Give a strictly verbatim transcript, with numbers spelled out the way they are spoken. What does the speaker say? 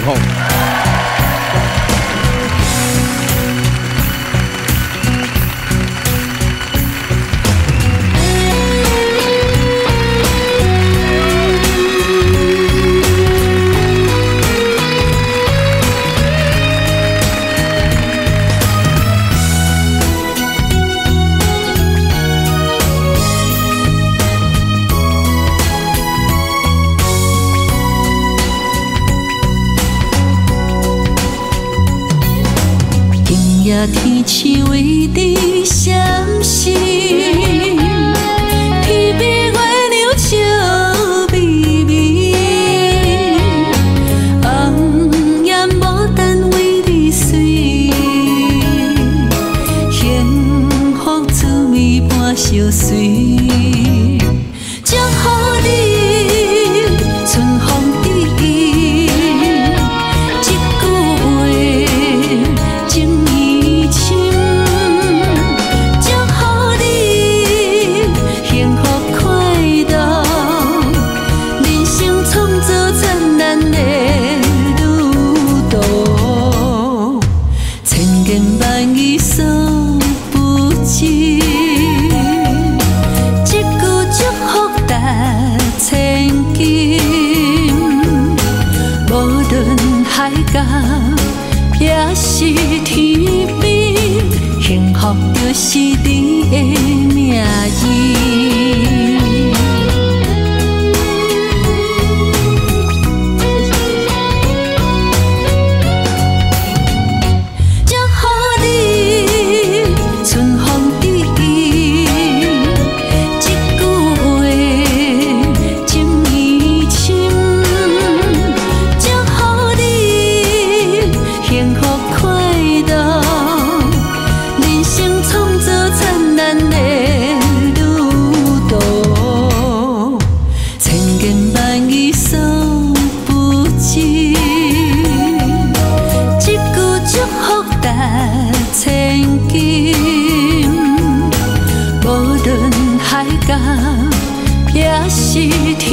控。 天树为你闪烁，天边月亮笑眯眯，红颜牡丹为你水，幸福滋味伴相随。祝福你春风得意，这句话情意深。祝福你幸福快乐，人生创造灿烂的旅途，千言万语诉不尽。海角也是天边，幸福就是你的名字。祝福你春风得意，这句话情意深。幸福快乐，人生创造灿烂的旅途，千言万语诉不尽，一句祝福值千金。无论海角也是天。